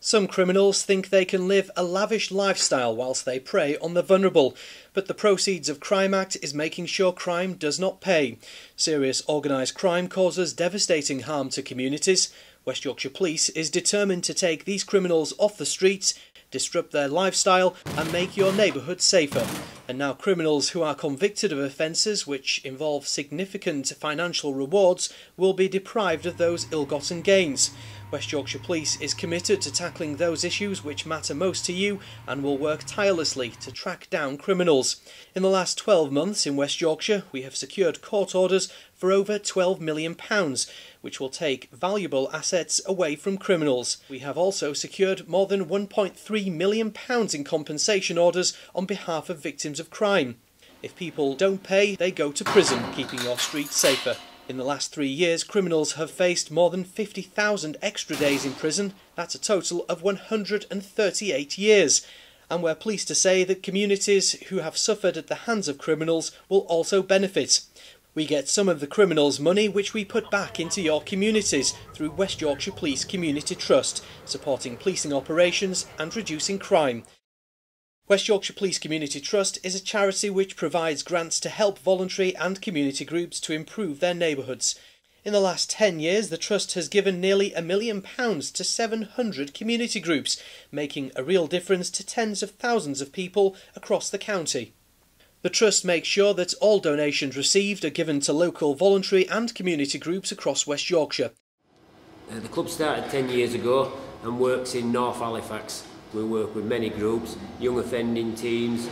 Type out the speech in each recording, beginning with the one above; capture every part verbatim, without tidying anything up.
Some criminals think they can live a lavish lifestyle whilst they prey on the vulnerable, but the Proceeds of Crime Act is making sure crime does not pay. Serious organised crime causes devastating harm to communities. West Yorkshire Police is determined to take these criminals off the streets, disrupt their lifestyle and make your neighbourhood safer. And now criminals who are convicted of offences which involve significant financial rewards will be deprived of those ill-gotten gains. West Yorkshire Police is committed to tackling those issues which matter most to you and will work tirelessly to track down criminals. In the last twelve months in West Yorkshire, we have secured court orders for over twelve million pounds, which will take valuable assets away from criminals. We have also secured more than one point three million pounds in compensation orders on behalf of victims of crime. If people don't pay, they go to prison, keeping your streets safer. In the last three years, criminals have faced more than fifty thousand extra days in prison. That's a total of one hundred thirty-eight years. And we're pleased to say that communities who have suffered at the hands of criminals will also benefit. We get some of the criminals' money which we put back into your communities through West Yorkshire Police Community Trust, supporting policing operations and reducing crime. West Yorkshire Police Community Trust is a charity which provides grants to help voluntary and community groups to improve their neighbourhoods. In the last ten years, the Trust has given nearly a million pounds to seven hundred community groups, making a real difference to tens of thousands of people across the county. The Trust makes sure that all donations received are given to local voluntary and community groups across West Yorkshire. Uh, the club started ten years ago and works in North Halifax. We work with many groups, young offending teams,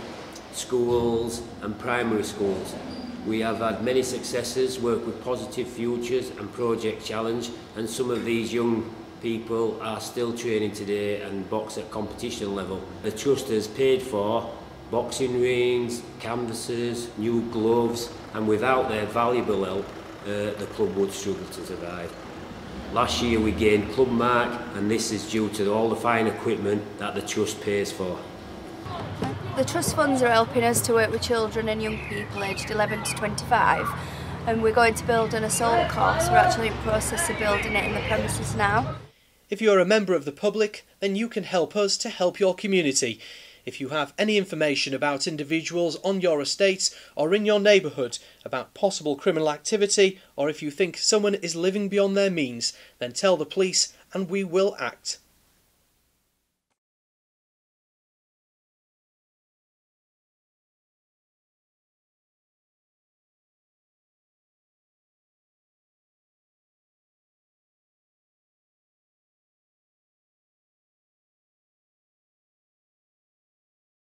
schools and primary schools. We have had many successes, work with Positive Futures and Project Challenge, and some of these young people are still training today and box at competition level. The Trust has paid for boxing rings, canvases, new gloves, and without their valuable help, uh, the club would struggle to survive. Last year we gained club mark, and this is due to all the fine equipment that the Trust pays for. The Trust funds are helping us to work with children and young people aged eleven to twenty-five, and we're going to build an assault course. We're actually in the process of building it in the premises now. If you're a member of the public, then you can help us to help your community. If you have any information about individuals on your estate or in your neighbourhood about possible criminal activity, or if you think someone is living beyond their means, then tell the police and we will act.